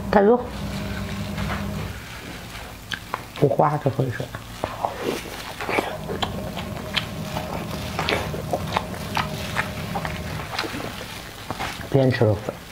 开肉，不花这回水。边吃肉粉。